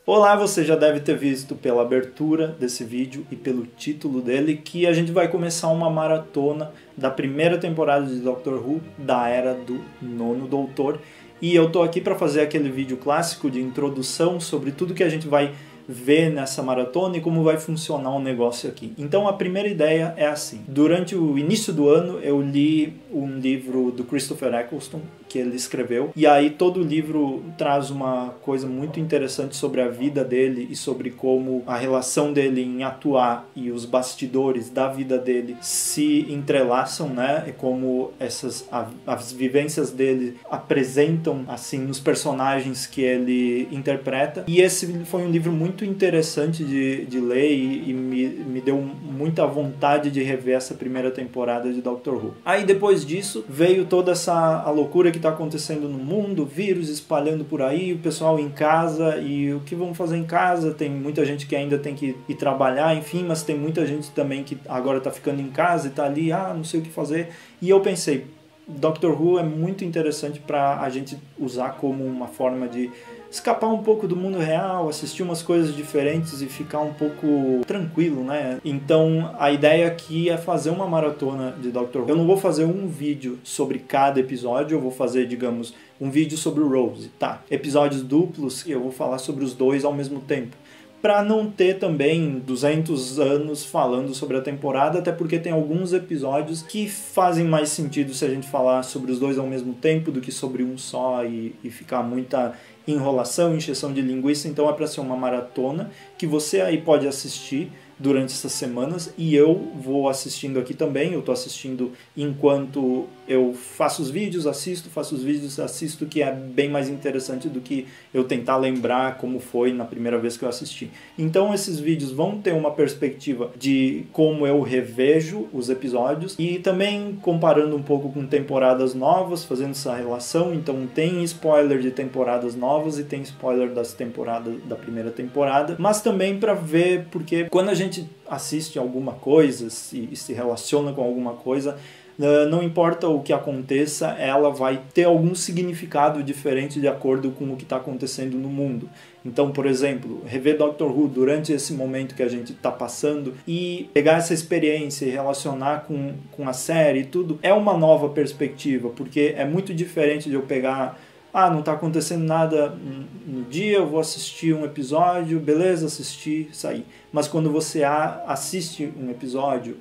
Olá, você já deve ter visto pela abertura desse vídeo e pelo título dele que a gente vai começar uma maratona da primeira temporada de Doctor Who, da era do Nono Doutor. E eu tô aqui para fazer aquele vídeo clássico de introdução sobre tudo que a gente vai ver nessa maratona e como vai funcionar o negócio aqui. Então a primeira ideia é assim: durante o início do ano eu li um livro do Christopher Eccleston que ele escreveu, e aí todo o livro traz uma coisa muito interessante sobre a vida dele e sobre como a relação dele em atuar e os bastidores da vida dele se entrelaçam, né? E como as vivências dele apresentam assim nos personagens que ele interpreta. E esse foi um livro muito interessante de ler e me deu muita vontade de rever essa primeira temporada de Doctor Who. Aí depois disso veio toda a loucura que está acontecendo no mundo, vírus espalhando por aí, o pessoal em casa, e o que vamos fazer em casa? Tem muita gente que ainda tem que ir trabalhar, enfim, mas tem muita gente também que agora está ficando em casa e está ali, não sei o que fazer. E eu pensei, Doctor Who é muito interessante para a gente usar como uma forma de escapar um pouco do mundo real, assistir umas coisas diferentes e ficar um pouco tranquilo, né? Então a ideia aqui é fazer uma maratona de Doctor Who. Eu não vou fazer um vídeo sobre cada episódio, eu vou fazer, digamos, um vídeo sobre o Rose, tá? Episódios duplos e eu vou falar sobre os dois ao mesmo tempo, para não ter também 200 anos falando sobre a temporada, até porque tem alguns episódios que fazem mais sentido se a gente falar sobre os dois ao mesmo tempo do que sobre um só e ficar muita enrolação, encheção de linguiça. Então é para ser uma maratona que você aí pode assistir durante essas semanas, e eu vou assistindo aqui também. Eu estou assistindo enquanto eu faço os vídeos, assisto, que é bem mais interessante do que eu tentar lembrar como foi na primeira vez que eu assisti. Então esses vídeos vão ter uma perspectiva de como eu revejo os episódios e também comparando um pouco com temporadas novas, fazendo essa relação. Então tem spoiler de temporadas novas e tem spoiler das temporadas da primeira temporada, mas também para ver, porque quando a gente assiste alguma coisa e se relaciona com alguma coisa, não importa o que aconteça, ela vai ter algum significado diferente de acordo com o que está acontecendo no mundo. Então, por exemplo, rever Doctor Who durante esse momento que a gente está passando e pegar essa experiência e relacionar com a série e tudo, é uma nova perspectiva, porque é muito diferente de eu pegar... não está acontecendo nada no dia, eu vou assistir um episódio, beleza, assisti, saí. Mas quando você assiste um episódio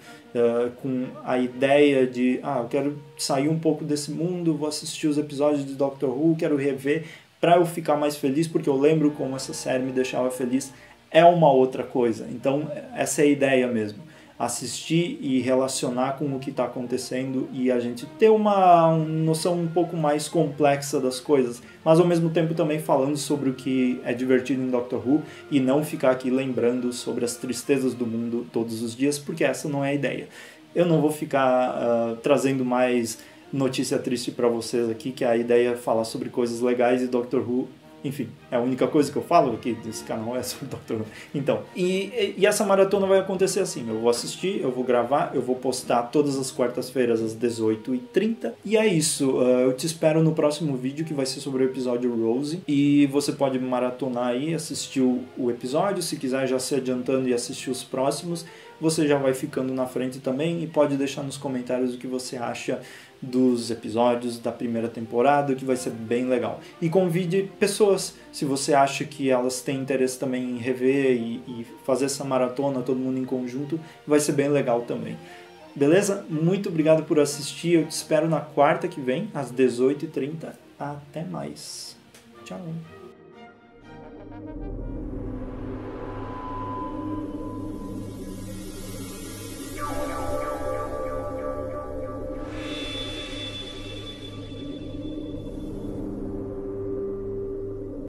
com a ideia de eu quero sair um pouco desse mundo, vou assistir os episódios de Doctor Who, quero rever para eu ficar mais feliz, porque eu lembro como essa série me deixava feliz, é uma outra coisa. Então essa é a ideia mesmo. Assistir e relacionar com o que está acontecendo e a gente ter uma noção um pouco mais complexa das coisas, mas ao mesmo tempo também falando sobre o que é divertido em Doctor Who e não ficar aqui lembrando sobre as tristezas do mundo todos os dias, porque essa não é a ideia. Eu não vou ficar trazendo mais notícia triste para vocês aqui, que a ideia é falar sobre coisas legais, e Doctor Who, enfim, é a única coisa que eu falo aqui desse canal é sobre Doctor Who. Então, e essa maratona vai acontecer assim: eu vou assistir, eu vou gravar, eu vou postar todas as quartas-feiras às 18h30. E é isso, eu te espero no próximo vídeo, que vai ser sobre o episódio Rose. E você pode maratonar aí, assistir o episódio, se quiser já se adiantando e assistir os próximos. Você já vai ficando na frente também, e pode deixar nos comentários o que você acha dos episódios da primeira temporada, que vai ser bem legal. E convide pessoas, se você acha que elas têm interesse também em rever e fazer essa maratona, todo mundo em conjunto, vai ser bem legal também. Beleza? Muito obrigado por assistir, eu te espero na quarta que vem, às 18h30. Até mais. Tchau.